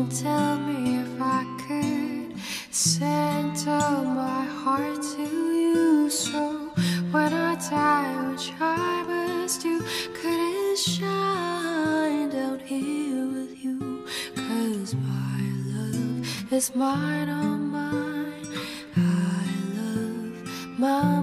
tell me if I could send all my heart to you. So when I die, which I must do, could it shine down here with you? 'Cause my love is mine, all mine. I love mine.